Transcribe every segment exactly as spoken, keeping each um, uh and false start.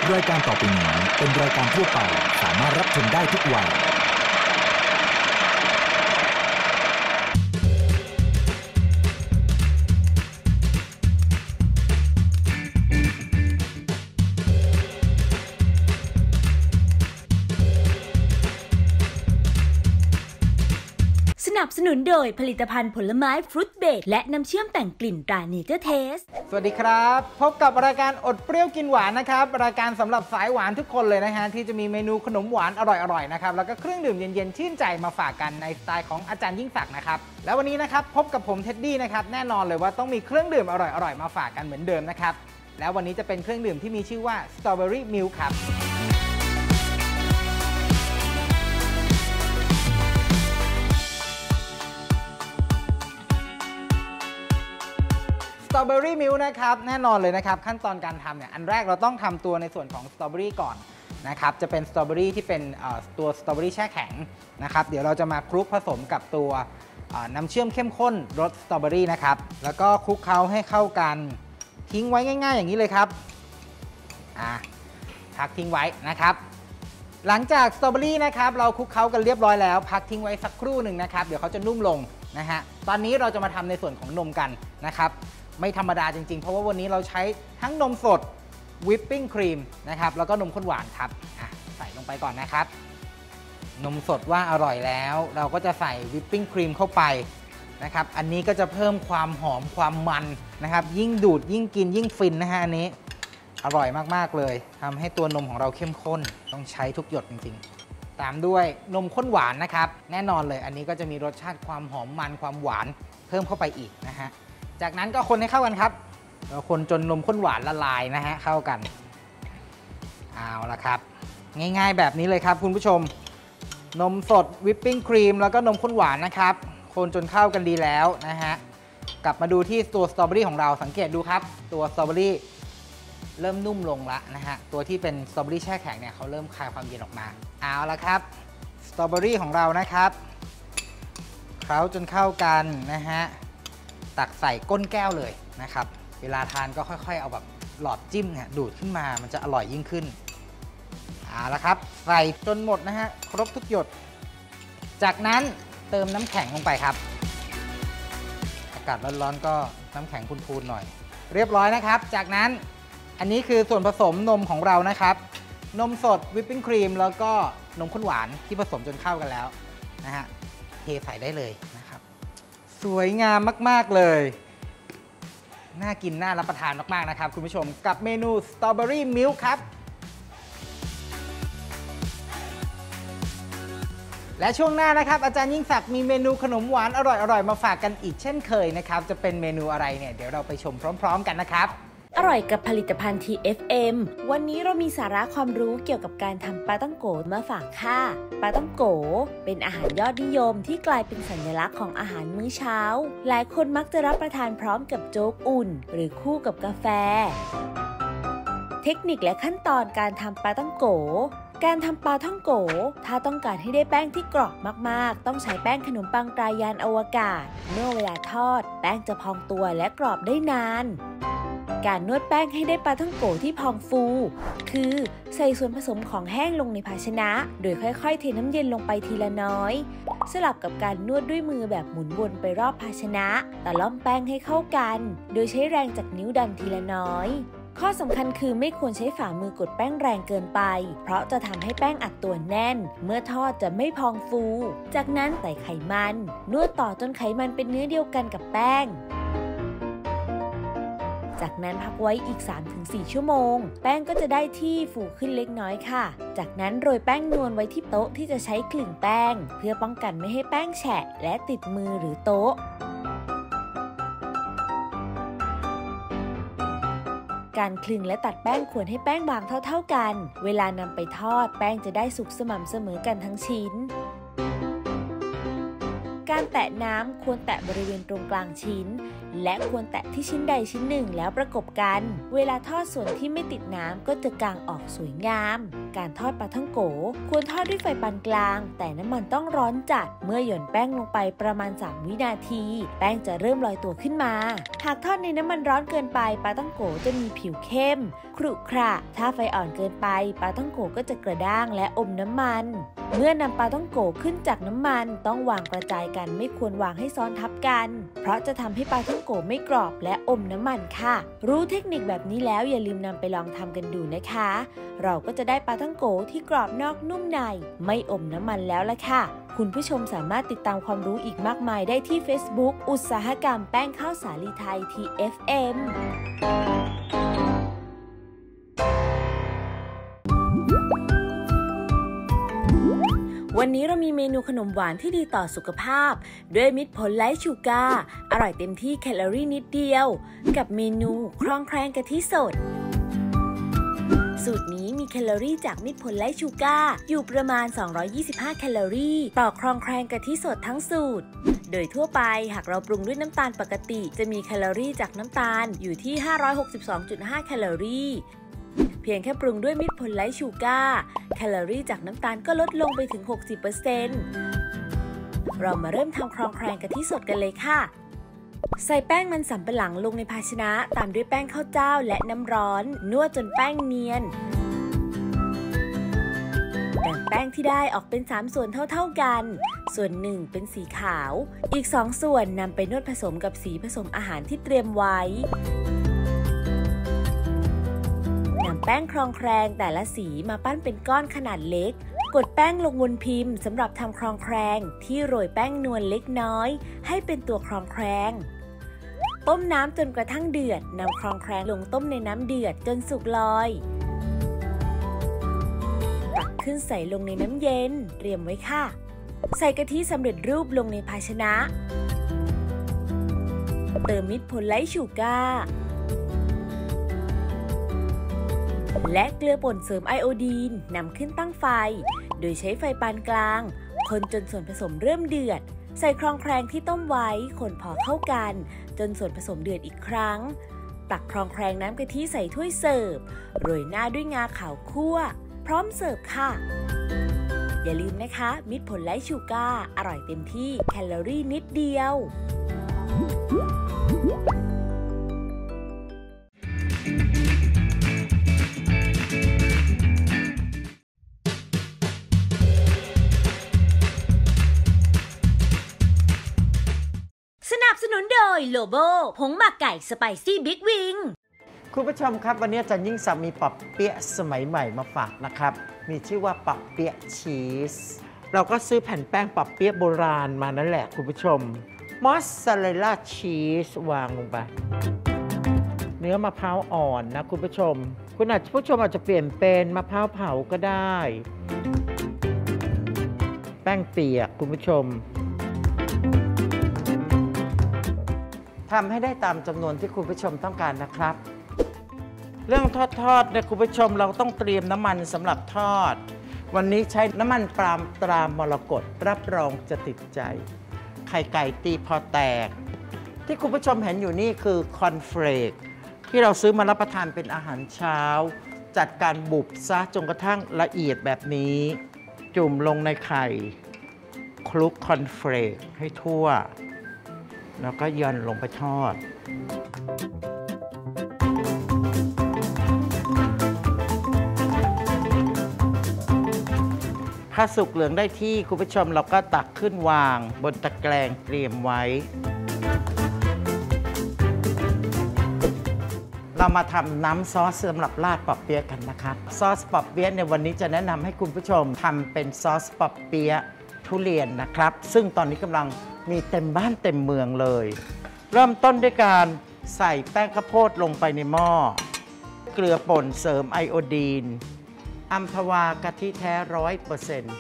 รายการต่อไปนี้เป็นรายการทั่วไปสามารถรับชมได้ทุกวัยสนับสนุนโดยผลิตภัณฑ์ผลไม้ฟรุตเบรดและน้ำเชื่อมแต่งกลิ่นตราเนเจอร์เทสสวัสดีครับพบกับรายการอดเปรี้ยวกินหวานนะครับรายการสำหรับสายหวานทุกคนเลยนะฮะที่จะมีเมนูขนมหวานอร่อยๆนะครับแล้วก็เครื่องดื่มเย็นๆชื่นใจมาฝากกันในสไตล์ของอาจารย์ยิ่งศักดิ์นะครับแล้ววันนี้นะครับพบกับผมเท็ดดี้นะครับแน่นอนเลยว่าต้องมีเครื่องดื่มอร่อยๆมาฝากกันเหมือนเดิมนะครับแล้ววันนี้จะเป็นเครื่องดื่มที่มีชื่อว่าสตรอเบอรี่มิลค์ครับสตรอเบอรี่มิลค์นะครับแน่นอนเลยนะครับขั้นตอนการทำเนี่ยอันแรกเราต้องทำตัวในส่วนของสตรอเบอรี่ก่อนนะครับจะเป็นสตรอเบอรี่ที่เป็นตัวสตรอเบอรี่แช่แข็งนะครับเดี๋ยวเราจะมาคลุกผสมกับตัวน้ำเชื่อมเข้มข้นรสสตรอเบอรี่นะครับแล้วก็คลุกเคล้าให้เข้ากันทิ้งไว้ง่ายๆอย่างนี้เลยครับอ่ะพักทิ้งไว้นะครับหลังจากสตรอเบอรี่นะครับเราคลุกเคล้ากันเรียบร้อยแล้วพักทิ้งไว้สักครู่หนึ่งนะครับเดี๋ยวเขาจะนุ่มลงนะฮะตอนนี้เราจะมาทำในส่วนของนมกันนะครับไม่ธรรมดาจริงๆเพราะว่าวันนี้เราใช้ทั้งนมสดวิปปิ้งครีมนะครับแล้วก็นมข้นหวานครับใส่ลงไปก่อนนะครับนมสดว่าอร่อยแล้วเราก็จะใส่วิปปิ้งครีมเข้าไปนะครับอันนี้ก็จะเพิ่มความหอมความมันนะครับยิ่งดูดยิ่งกินยิ่งฟินนะฮะอันนี้อร่อยมากๆเลยทำให้ตัวนมของเราเข้มข้นต้องใช้ทุกหยดจริงๆตามด้วยนมข้นหวานนะครับแน่นอนเลยอันนี้ก็จะมีรสชาติความหอมมันความหวานเพิ่มเข้าไปอีกนะฮะจากนั้นก็คนให้เข้ากันครับเราคนจนนมข้นหวานละลายนะฮะเข้ากันเอาละครับง่ายๆแบบนี้เลยครับคุณผู้ชมนมสดวิปปิ้งครีมแล้วก็นมข้นหวานนะครับคนจนเข้ากันดีแล้วนะฮะกลับมาดูที่ตัวสตรอเบอรี่ของเราสังเกตดูครับตัวสตรอเบอรี่เริ่มนุ่มลงละนะฮะตัวที่เป็นสตรอเบอรี่แช่แข็งเนี่ยเขาเริ่มคลายความเย็นออกมาเอาละครับสตรอเบอรี่ของเรานะครับเคล้าจนเข้ากันนะฮะตักใส่ก้นแก้วเลยนะครับเวลาทานก็ค่อยๆเอาแบบหลอดจิ้มเนี่ยดูดขึ้นมามันจะอร่อยยิ่งขึ้นเอาละครับใส่จนหมดนะฮะครบทุกหยดจากนั้นเติมน้ำแข็งลงไปครับอากาศร้อนๆก็น้ำแข็งพูนๆหน่อยเรียบร้อยนะครับจากนั้นอันนี้คือส่วนผสมนมของเรานะครับนมสดวิปปิ้งครีมแล้วก็นมข้นหวานที่ผสมจนเข้ากันแล้วนะฮะเทใส่ได้เลยนะครับสวยงามมากๆเลยน่ากินน่ารับประทานมากๆนะครับคุณผู้ชมกับเมนูสตรอเบอรี่มิลค์ครับและช่วงหน้านะครับอาจารย์ยิ่งศักดิ์มีเมนูขนมหวานอร่อยๆมาฝากกันอีกเช่นเคยนะครับจะเป็นเมนูอะไรเนี่ยเดี๋ยวเราไปชมพร้อมๆกันนะครับอร่อยกับผลิตภัณฑ์ ที เอฟ เอ็ม วันนี้เรามีสาระความรู้เกี่ยวกับการทำปลาต้องโกมาฝากค่ะปลาต้องโกเป็นอาหารยอดนิยมที่กลายเป็นสัญลักษณ์ของอาหารมื้อเช้าหลายคนมักจะรับประทานพร้อมกับโจ๊กอุ่นหรือคู่กับกาแฟเทคนิคและขั้นตอนการทำปลาต้องโกการทำปลาท่องโกถ้าต้องการให้ได้แป้งที่กรอบมากๆต้องใช้แป้งขนมปังตรายานอวกาศเมื่อเวลาทอดแป้งจะพองตัวและกรอบได้นานการนวดแป้งให้ได้ปลาท่องโกที่พองฟูคือใส่ส่วนผสมของแห้งลงในภาชนะโดยค่อยๆเทน้ำเย็นลงไปทีละน้อยสลับกับการนวดด้วยมือแบบหมุนวนไปรอบภาชนะตะล่อมแป้งให้เข้ากันโดยใช้แรงจากนิ้วดันทีละน้อยข้อสำคัญคือไม่ควรใช้ฝ่ามือกดแป้งแรงเกินไปเพราะจะทำให้แป้งอัดตัวแน่นเมื่อทอดจะไม่พองฟูจากนั้นใส่ไขมันนวดต่อจนไขมันเป็นเนื้อเดียวกันกับแป้งจากนั้นพักไว้อีก สามถึงสี่ ชั่วโมงแป้งก็จะได้ที่ฟูขึ้นเล็กน้อยค่ะจากนั้นโรยแป้งนวลไว้ที่โต๊ะที่จะใช้คลึงแป้งเพื่อป้องกันไม่ให้แป้งแฉะและติดมือหรือโต๊ะการคลึงและตัดแป้งควรให้แป้งบางเท่าๆกันเวลานำไปทอดแป้งจะได้สุกสม่ำเสมอกันทั้งชิ้นการแตะน้ำควรแตะบริเวณตรงกลางชิ้นและควรแตะที่ชิ้นใดชิ้นหนึ่งแล้วประกบกันเวลาทอดส่วนที่ไม่ติดน้ำก็จะกางออกสวยงามการทอดปลาท่องโกควรทอดด้วยไฟปานกลางแต่น้ำมันต้องร้อนจัดเมื่อหย่อนแป้งลงไปประมาณสามวินาทีแป้งจะเริ่มลอยตัวขึ้นมาหากทอดในน้ำมันร้อนเกินไปปลาท่องโกจะมีผิวเข้มขรุขระถ้าไฟอ่อนเกินไปปลาท่องโกก็จะกระด้างและอมน้ำมันเมื่อนำปลาท่องโกขึ้นจากน้ำมันต้องวางกระจายกันไม่ควรวางให้ซ้อนทับกันเพราะจะทำให้ปลาท่องโกไม่กรอบและอมน้ำมันค่ะรู้เทคนิคแบบนี้แล้วอย่าลืมนำไปลองทำกันดูนะคะเราก็จะได้ปลาท่องโกที่กรอบนอกนุ่มในไม่อมน้ำมันแล้วล่ะค่ะคุณผู้ชมสามารถติดตามความรู้อีกมากมายได้ที่ Facebook อุตสาหกรรมแป้งข้าวสาลีไทย ที เอฟ เอ็มวันนี้เรามีเมนูขนมหวานที่ดีต่อสุขภาพด้วยมิตรผลไร้ชูการ์อร่อยเต็มที่แคลอรี่นิดเดียวกับเมนูครองแครงกะทิสดสูตรนี้มีแคลอรี่จากมิตรผลไร้ชูการ์อยู่ประมาณสองร้อยยี่สิบห้าแคลอรี่ต่อครองแครงกะทิสดทั้งสูตรโดยทั่วไปหากเราปรุงด้วยน้ำตาลปกติจะมีแคลอรี่จากน้ำตาลอยู่ที่ ห้าร้อยหกสิบสองจุดห้า แคลอรี่เพียงแค่ปรุงด้วยมิตรผลไร้ชูการ์แคลอรี่จากน้ำตาลก็ลดลงไปถึง หกสิบเปอร์เซ็นต์ เรามาเริ่มทำครองแครงกะทิสดกันเลยค่ะใส่แป้งมันสำปะหลังลงในภาชนะตามด้วยแป้งข้าวเจ้าและน้ำร้อนนวดจนแป้งเนียนแบ่งแป้งที่ได้ออกเป็นสามส่วนเท่าๆกันส่วนหนึ่งเป็นสีขาวอีกสองส่วนนำไปนวดผสมกับสีผสมอาหารที่เตรียมไว้นำแป้งครองแครงแต่ละสีมาปั้นเป็นก้อนขนาดเล็กกดแป้งลงบนพิมพ์สำหรับทำครองแครงที่โรยแป้งนวลเล็กน้อยให้เป็นตัวครองแครงต้มน้ำจนกระทั่งเดือดนำครองแครงลงต้มในน้ำเดือดจนสุกลอยตักขึ้นใส่ลงในน้ำเย็นเตรียมไว้ค่ะใส่กะทิสำเร็จรูปลงในภาชนะเติมมิตรผลไร้ชูการ์และเกลือป่นเสริมไอโอดีนนำขึ้นตั้งไฟโดยใช้ไฟปานกลางคนจนส่วนผสมเริ่มเดือดใส่ครองแครงที่ต้มไว้คนพอเข้ากันจนส่วนผสมเดือดอีกครั้งตักครองแครงน้ำกะทิใส่ถ้วยเสิร์ฟโรยหน้าด้วยงาขาวคั่วพร้อมเสิร์ฟค่ะอย่าลืมนะคะมิตรผลไร้ชูการ์อร่อยเต็มที่แคลอรี่นิดเดียวสนับสนุนโดยโลโบผงหมักไก่สไปซี่บิ๊กวิงคุณผู้ชมครับวันนี้อาจารย์ยิ่งศักดิ์มีปอเปี๊ยะสมัยใหม่มาฝากนะครับมีชื่อว่าปอเปี๊ยะชีสเราก็ซื้อแผ่นแป้งปอเปี๊ยะโบราณมานั่นแหละคุณผู้ชมมอสซาเรลล่าชีสวางลงไปเนื้อมะพร้าวอ่อนนะคุณผู้ชมคุณอาจผู้ชมอาจจะเปลี่ยนเป็นมะพร้าวเผาก็ได้แป้งเปียกคุณผู้ชมทำให้ได้ตามจำนวนที่คุณผู้ชมต้องการนะครับเรื่องทอดทอดเนี่ยคุณผู้ชมเราต้องเตรียมน้ำมันสำหรับทอดวันนี้ใช้น้ำมันปาล์มตรามรกตรับรองจะติดใจไข่ไก่ตีพอแตกที่คุณผู้ชมเห็นอยู่นี่คือคอนเฟลกที่เราซื้อมารับประทานเป็นอาหารเช้าจัดการบุบซะจนกระทั่งละเอียดแบบนี้จุ่มลงในไข่คลุกคอนเฟลกให้ทั่วแล้วก็ย่อนลงไปทอดถ้าสุกเหลืองได้ที่คุณผู้ชมเราก็ตักขึ้นวางบนตะแกรงเตรียมไว้เรามาทำน้ำซอสสำหรับราดปอเปี๊ยะกันนะครับซอสปอเปี๊ยะในวันนี้จะแนะนำให้คุณผู้ชมทำเป็นซอสปอเปี๊ยะทุเรียนนะครับซึ่งตอนนี้กำลังมีเต็มบ้านเต็มเมืองเลยเริ่มต้นด้วยการใส่แป้งข้าวโพดลงไปในหม้อเกลือป่นเสริมไอโอดีนอัมพวากะทิแท้ ร้อยเปอร์เซ็นต์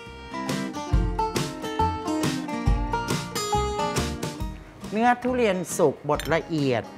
เนื้อทุเรียนสุกบดละเอียด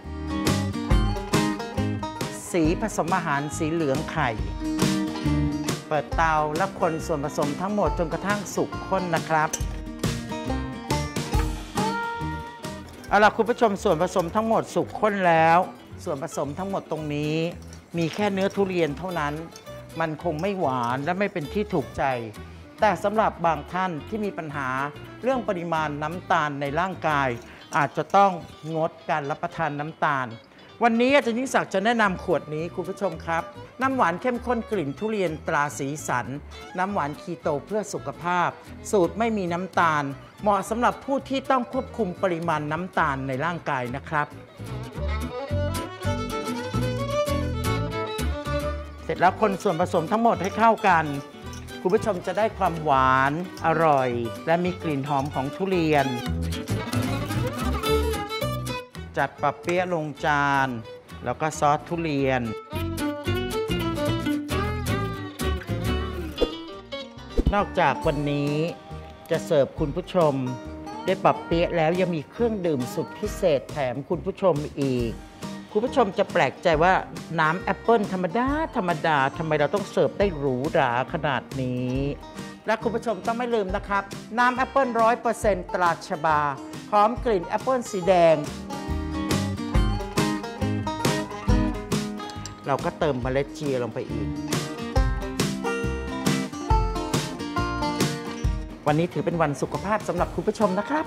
สีผสมอาหารสีเหลืองไข่เปิดเตาแล้วคนส่วนผสมทั้งหมดจนกระทั่งสุกข้นนะครับเอาล่ะคุณผู้ชมส่วนผสมทั้งหมดสุกข้นแล้วส่วนผสมทั้งหมดตรงนี้มีแค่เนื้อทุเรียนเท่านั้นมันคงไม่หวานและไม่เป็นที่ถูกใจแต่สำหรับบางท่านที่มีปัญหาเรื่องปริมาณน้ำตาลในร่างกายอาจจะต้องงดการรับประทานน้ำตาลวันนี้อาจารย์ยิ่งศักดิ์จะแนะนำขวดนี้คุณผู้ชมครับน้ำหวานเข้มข้นกลิ่นทุเรียนตราสีสันน้ำหวานคีโตเพื่อสุขภาพสูตรไม่มีน้ำตาลเหมาะสำหรับผู้ที่ต้องควบคุมปริมาณน้ำตาลในร่างกายนะครับเสร็จแล้วคนส่วนผสมทั้งหมดให้เข้ากันคุณผู้ชมจะได้ความหวานอร่อยและมีกลิ่นหอมของทุเรียนจัดปะเปี๊ยะลงจานแล้วก็ซอสทุเรียนนอกจากวันนี้จะเสิร์ฟคุณผู้ชมได้ปะเปี๊ยะแล้วยังมีเครื่องดื่มสุดพิเศษแถมคุณผู้ชมอีกคุณผู้ชมจะแปลกใจว่าน้ำแอปเปิลธรรมดาธรรมดาทำไมเราต้องเสิร์ฟได้หรูหราขนาดนี้และคุณผู้ชมต้องไม่ลืมนะครับน้ำแอปเปิลร้อยเปอร์เซ็นต์ตราชบาหอมกลิ่นแอปเปิลสีแดงเราก็เติมเมล็ดเจียลงไปอีกวันนี้ถือเป็นวันสุขภาพสำหรับคุณผู้ชมนะครับ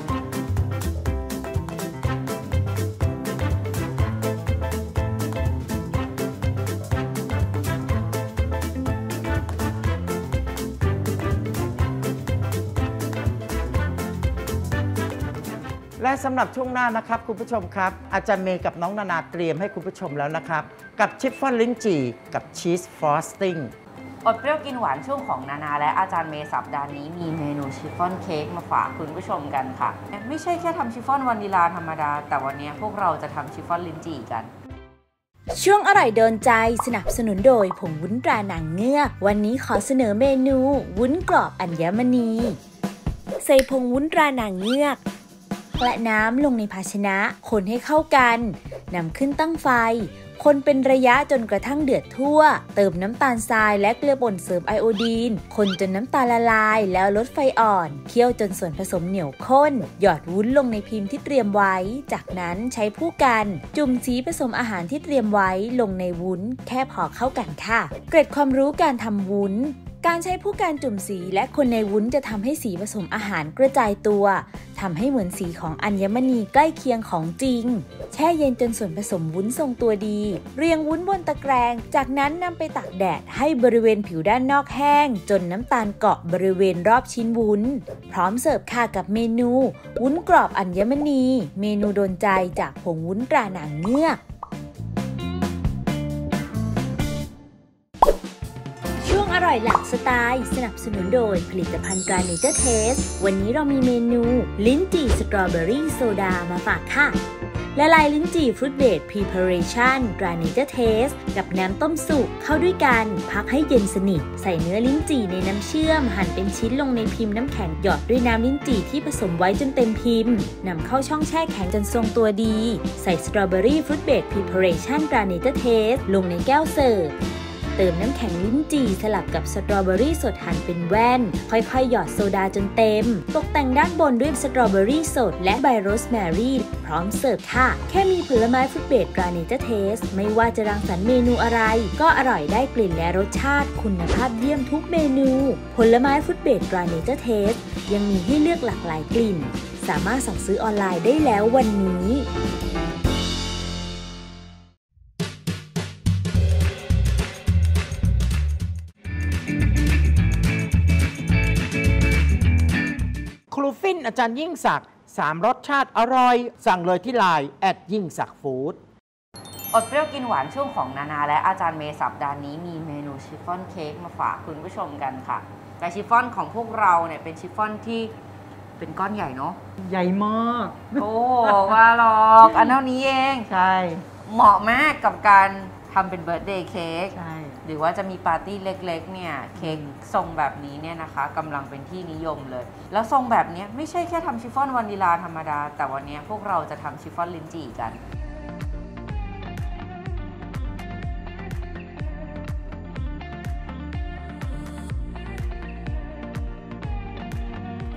และสำหรับช่วงหน้านะครับคุณผู้ชมครับอาจารย์เมย์กับน้องนานาเตรียมให้คุณผู้ชมแล้วนะครับกับชิฟฟ่อนลิ้นจี่กับชีสฟรอสติ้งอดเปรี้ยวกินหวานช่วงของนานาและอาจารย์เมย์สัปดาห์นี้มีเมนูชิฟฟ่อนเค้กมาฝากคุณผู้ชมกันค่ะไม่ใช่แค่ทำชิฟฟ่อนวานิลาธรรมดาแต่วันนี้พวกเราจะทำชิฟฟ่อนลิ้นจี่กันช่วงอร่อยโดนใจสนับสนุนโดยผงวุ้นตราหนังเงือกวันนี้ขอเสนอเมนูวุ้นกรอบอัญมณีใส่ผงวุ้นตราหนังเงือกและน้ำลงในภาชนะคนให้เข้ากันนำขึ้นตั้งไฟคนเป็นระยะจนกระทั่งเดือดทั่วเติมน้ำตาลทรายและเกลือป่นเสริมไอโอดีนคนจนน้ำตาลละลายแล้วลดไฟอ่อนเคี่ยวจนส่วนผสมเหนียวข้นหยอดวุ้นลงในพิมพ์ที่เตรียมไว้จากนั้นใช้ผู้กันจุ่มสีผสมอาหารที่เตรียมไว้ลงในวุ้นแค่พอเข้ากันค่ะเกร็ดความรู้การทำวุ้นการใช้ผู้การจุ่มสีและคนในวุ้นจะทำให้สีผสมอาหารกระจายตัวทำให้เหมือนสีของอัญมณีใกล้เคียงของจริงแช่เย็นจนส่วนผสมวุ้นทรงตัวดีเรียงวุ้นบนตะแกรงจากนั้นนำไปตากแดดให้บริเวณผิวด้านนอกแห้งจนน้ำตาลเกาะบริเวณรอบชิ้นวุ้นพร้อมเสิร์ฟค่ะกับเมนูวุ้นกรอบอัญมณีเมนูโดนใจจากผงวุ้นตราหนังเงือกอร่อยหลากสไตล์สนับสนุนโดยผลิตภัณฑ์ตราเนเจอร์เทสวันนี้เรามีเมนูลิ้นจี่สตรอเบอรี่โซดามาฝากค่ะละลายลิ้นจี่ฟรุตเบรดพรีเพาเรชั่นตราเนเจอร์เทสกับน้ำต้มสุกเข้าด้วยกันพักให้เย็นสนิทใส่เนื้อลิ้นจี่ในน้ำเชื่อมหั่นเป็นชิ้นลงในพิมพ์น้ำแข็งหยอดด้วยน้ำลิ้นจี่ที่ผสมไว้จนเต็มพิมพ์นำเข้าช่องแช่แข็งจนทรงตัวดีใส่สตรอเบอรี่ฟรุตเบรดพรีเพาเรชั่นตราเนเจอร์เทสลงในแก้วเสิร์ฟเติมน้ำแข็งลิ้นจี่สลับกับสตรอเบอรี่สดหั่นเป็นแว่นค่อยๆหยอดโซดาจนเต็มตกแต่งด้านบนด้วยสตรอเบอรี่สดและใบโรสแมรี่พร้อมเสิร์ฟค่ะแค่มีผลไม้ฟรุตเบรดตราเนเจอร์เทสไม่ว่าจะรังสรรค์เมนูอะไรก็อร่อยได้กลิ่นและรสชาติคุณภาพเยี่ยมทุกเมนูผลไม้ฟรุตเบรดตราเนเจอร์เทสยังมีให้เลือกหลากหลายกลิ่นสามารถสั่งซื้อออนไลน์ได้แล้ววันนี้ครูฟินอาจารย์ยิ่งศักดิ์สามรสชาติอร่อยสั่งเลยที่ไลน์แอดยิ่งศักดิ์ฟู้ดอดเปรี้ยวกินหวานช่วงของนานาและอาจารย์เมย์สัปดาห์นี้มีเมนูชิฟฟ่อนเค้กมาฝากคุณผู้ชมกันค่ะแต่ชิฟฟ่อนของพวกเราเนี่ยเป็นชิฟฟ่อนที่เป็นก้อนใหญ่เนาะใหญ่มากโอ้ว่าหรอกอันเท่านี้เองใช่เหมาะมากกับการทำเป็นเบิร์ธเดย์เค้กใช่หรือว่าจะมีปาร์ตี้เล็กๆเนี่ยเค้กทรงแบบนี้เนี่ยนะคะกำลังเป็นที่นิยมเลยแล้วทรงแบบนี้ไม่ใช่แค่ทำชิฟฟ่อนวานิลาธรรมดาแต่วันนี้พวกเราจะทำชิฟฟ่อนลิ้นจี่กัน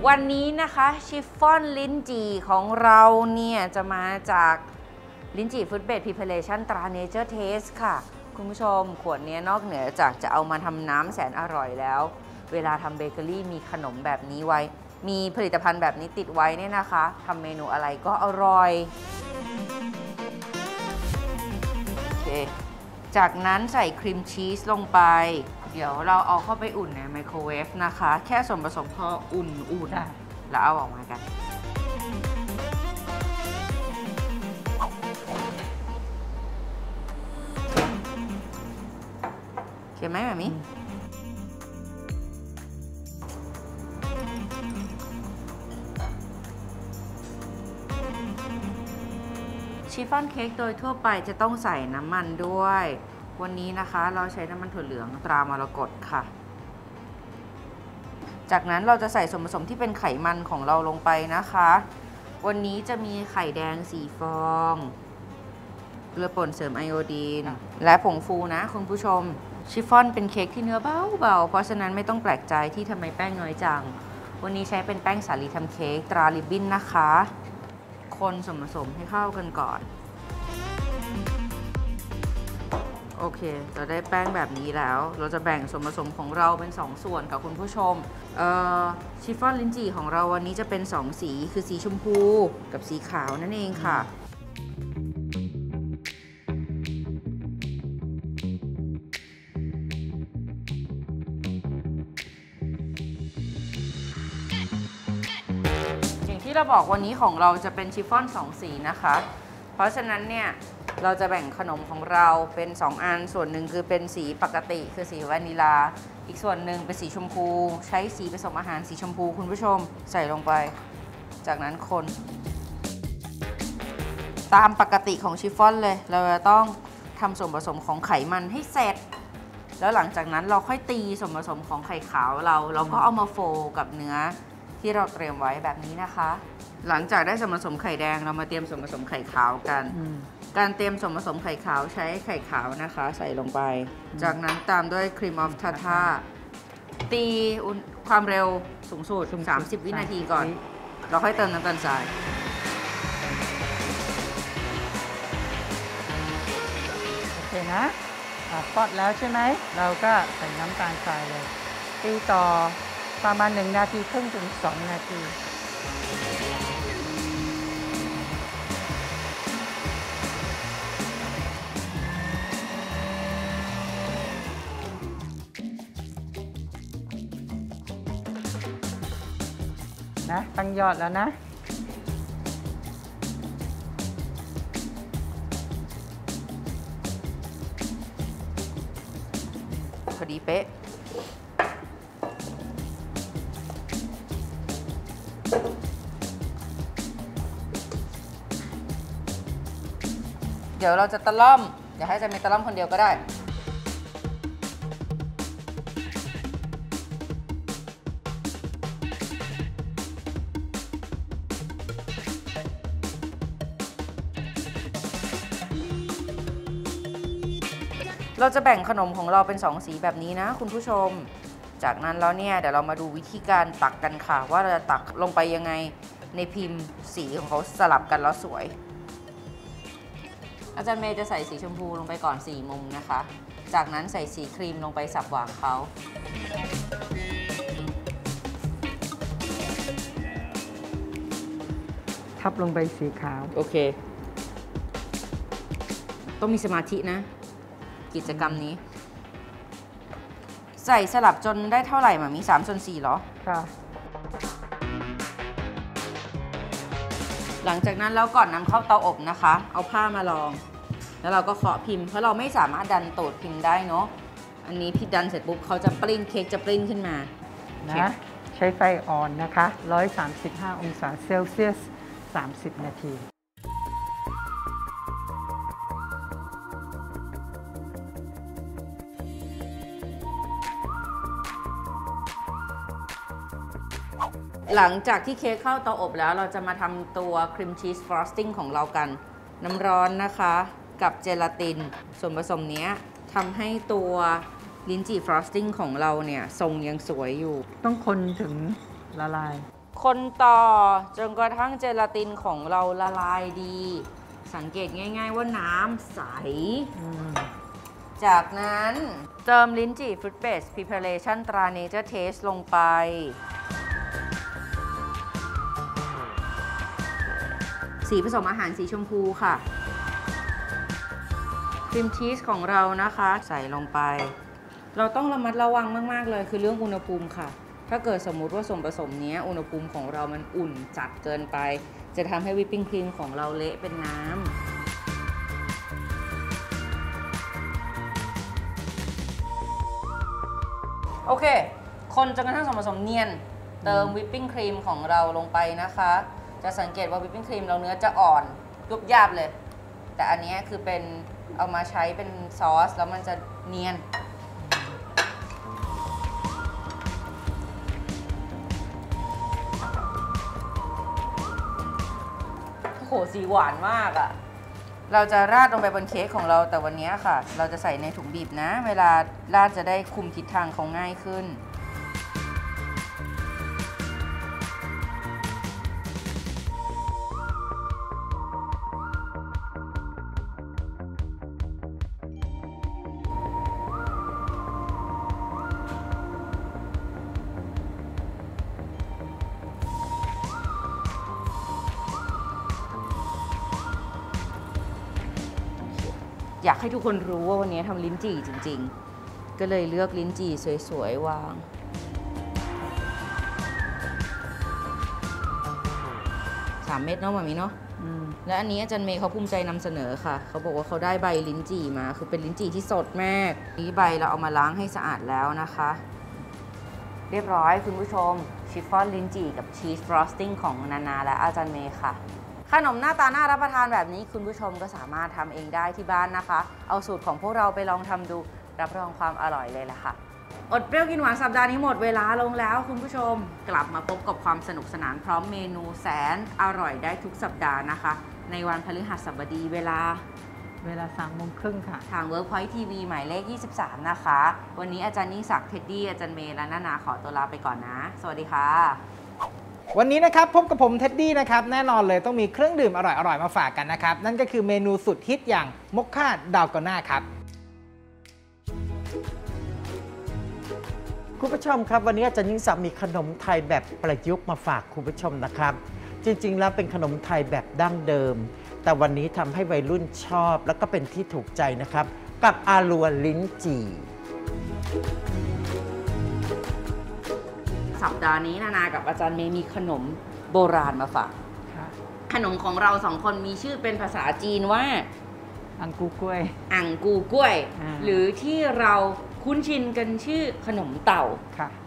วันนี้นะคะชิฟฟ่อนลิ้นจี่ของเราเนี่ยจะมาจากลิ้นจี่ฟุตเบดพรีเพลชั่นตราเนเจอร์เทสค่ะคุณผู้ชมขวดนี้นอกเหนือจากจะเอามาทำน้ำแสนอร่อยแล้วเวลาทำเบเกอรี่มีขนมแบบนี้ไว้มีผลิตภัณฑ์แบบนี้ติดไว้เนี่ยนะคะทำเมนูอะไรก็อร่อยโอเคจากนั้นใส่ครีมชีสลงไปเดี๋ยวเราเอาเข้าไปอุ่นในไมโครเวฟนะคะแค่ส่วนผสมพออุ่นๆแล้วเอาออกมากันโอเคไหมแบบนี้ชิฟฟ่อนเค้กโดยทั่วไปจะต้องใส่น้ำมันด้วยวันนี้นะคะเราใช้น้ำมันถั่วเหลืองตรามรกตค่ะจากนั้นเราจะใส่ส่วนผสมที่เป็นไขมันของเราลงไปนะคะวันนี้จะมีไข่แดงสี่ฟองเกลือป่นเสริมไอโอดีนและผงฟูนะคุณผู้ชมชิฟฟ่อนเป็นเค้กที่เนื้อเบาๆเพราะฉะนั้นไม่ต้องแปลกใจที่ทำไมแป้งน้อยจังวันนี้ใช้เป็นแป้งสาลีทำเค้กตราริบบิ้นนะคะคนส่วนผสมให้เข้ากันก่อนโอเคเราได้แป้งแบบนี้แล้วเราจะแบ่งส่วนผสมของเราเป็นสองส่วนกับคุณผู้ชมชิฟฟ่อนลิ้นจี่ของเราวันนี้จะเป็นสองสีคือสีชมพูกับสีขาวนั่นเองค่ะอย่างที่เราบอกวันนี้ของเราจะเป็นชิฟฟ่อนสองสีนะคะเพราะฉะนั้นเนี่ยเราจะแบ่งขนมของเราเป็นสองอันส่วนหนึ่งคือเป็นสีปกติคือสีวานิลาอีกส่วนหนึ่งเป็นสีชมพูใช้สีผสมอาหารสีชมพูคุณผู้ชมใส่ลงไปจากนั้นคนตามปกติของชิฟฟ่อนเลยเราจะต้องทำส่วนผสมของไขมันให้เสร็จแล้วหลังจากนั้นเราค่อยตีส่วนผสมของไข่ขาวเราเราก็เอามาโฟกับเนื้อที่เราเตรียมไว้แบบนี้นะคะหลังจากได้ส่วนผสมไข่แดงเรามาเตรียมส่วนผสมไข่ขาวกันการเตรียมส่วนผสมไข่ขาวใช้ไข่ขาวนะคะใส่ลงไปจากนั้นตามด้วยครีมออฟทาทาตีความเร็วสูงสุดสามสิบวินาทีก่อนเราค่อยเติมน้ำตาลทรายโอเคนะทอดแล้วใช่ไหมเราก็ใส่น้ำตาลทรายเลยตีต่อประมาณหนึ่งนาทีครึ่งถึงสองนาทีนะตั้งยอดแล้วนะพอดีเป๊ะเดี๋ยวเราจะตะล่อมเดี๋ยวให้อาจารย์เมย์ตะล่อมคนเดียวก็ได้เราจะแบ่งขนมของเราเป็นสองสีแบบนี้นะคุณผู้ชมจากนั้นแล้วเนี่ยเดี๋ยวเรามาดูวิธีการตักกันค่ะว่าเราจะตักลงไปยังไงในพิมพ์สีของเขาสลับกันแล้วสวยอาจารย์เมย์จะใส่สีชมพูลงไปก่อนสี่มุมนะคะจากนั้นใส่สีครีมลงไปสับวางเขาทับลงไปสีขาวโอเคต้องมีสมาธินะกิจกรรมนี้ใส่สลับจนได้เท่าไหร่หมามีสามส่วนสี่เหรอค่ะหลังจากนั้นแล้วก่อนนำเข้าเตาอบนะคะเอาผ้ามารองแล้วเราก็เคาะพิมพ์เพราะเราไม่สามารถดันตูดพิมพ์ได้เนาะอันนี้พี่ดันเสร็จปุ๊บเขาจะปริ้นเค้กจะปริ้นขึ้นมานะใช้ไฟอ่อนนะคะหนึ่งร้อยสามสิบห้าองศาเซลเซียสสามสิบนาทีหลังจากที่เค้กเข้าเตาอบแล้วเราจะมาทำตัวครีมชีสฟรอสติ้งของเรากันน้ำร้อนนะคะกับเจลาตินส่วนผสมนี้ทำให้ตัวลิ้นจี่ฟรอสติ้งของเราเนี่ยทรงยังสวยอยู่ต้องคนถึงละลายคนต่อจนกระทั่งเจลาตินของเราละลายดี สังเกตง่ายๆว่าน้ำใส จากนั้นเติมลิ้นจี่ฟรุตเบสพรีเพาเรชั่นตราเนเจอร์เทสลงไปสีผสมอาหารสีชมพูค่ะครีมชีสของเรานะคะใส่ลงไปเราต้องระมัดระวังมากๆเลยคือเรื่องอุณหภูมิค่ะถ้าเกิดสมมุติว่าส่วนผสมนี้อุณหภูมิของเรามันอุ่นจัดเกินไปจะทำให้วิปปิ้งครีมของเราเละเป็นน้ำโอเคคนจนกระทั่งส่วนผสมเนียนเติมวิปปิ้งครีมของเราลงไปนะคะจะสังเกตว่าวิปปิ้งครีมเราเนื้อจะอ่อนยุบยาบเลยแต่อันนี้คือเป็นเอามาใช้เป็นซอสแล้วมันจะเนียนโอ้โหสีหวานมากอะ่ะเราจะราดลงไปบนเค้กของเราแต่วันนี้ค่ะเราจะใส่ในถุงบีบนะเวลาราดจะได้คุมทิศทางเขาง่ายขึ้นอยากให้ทุกคนรู้ว่าวันนี้ทำลิ้นจี่จริงๆก็เลยเลือกลิ้นจี่สวยๆวางสามเม็ดเนาะแบบนี้เนาะและอันนี้อาจารย์เมย์เขาภูมิใจนำเสนอค่ะเขาบอกว่าเขาได้ใบลิ้นจี่มาคือเป็นลิ้นจี่ที่สดมากนี้ใบเราเอามาล้างให้สะอาดแล้วนะคะเรียบร้อยคุณผู้ชมชิฟฟ่อนลิ้นจี่กับชีสฟรอสติ้งของนานาและอาจารย์เมย์ค่ะขนมหน้าตาน่ารับประทานแบบนี้คุณผู้ชมก็สามารถทำเองได้ที่บ้านนะคะเอาสูตรของพวกเราไปลองทำดูรับรองความอร่อยเลยแหละค่ะอดเปรี้ยวกินหวานสัปดาห์นี้หมดเวลาลงแล้วคุณผู้ชมกลับมาพบกับความสนุกสนานพร้อมเมนูแสนอร่อยได้ทุกสัปดาห์นะคะในวันพฤหัสบดีเวลาเวลาสามโมงครึ่งค่ะทาง Workpoint ที วี หมายเลขยี่สิบสามนะคะวันนี้อาจารย์ยิ่งศักดิ์เท็ดดี้อาจารย์เมย์และนานาขอตัวลาไปก่อนนะสวัสดีค่ะวันนี้นะครับพบกับผมเท็ดดี้นะครับแน่นอนเลยต้องมีเครื่องดื่มอร่อยๆมาฝากกันนะครับนั่นก็คือเมนูสุดฮิตอย่างมอคค่าดาลกอน่าครับคุณผู้ชมครับวันนี้อาจารย์ยิ่งศักดิ์มีขนมไทยแบบประยุกต์มาฝากคุณผู้ชมนะครับจริงๆแล้วเป็นขนมไทยแบบดั้งเดิมแต่วันนี้ทำให้วัยรุ่นชอบแล้วก็เป็นที่ถูกใจนะครับกับอาลัวลิ้นจี่สัปดาห์นี้นานากับอาจารย์เมย์มีขนมโบราณมาฝากขนมของเราสองคนมีชื่อเป็นภาษาจีนว่าอังกูกล้วยอังกูกล้วยหรือที่เราคุ้นชินกันชื่อขนมเต่า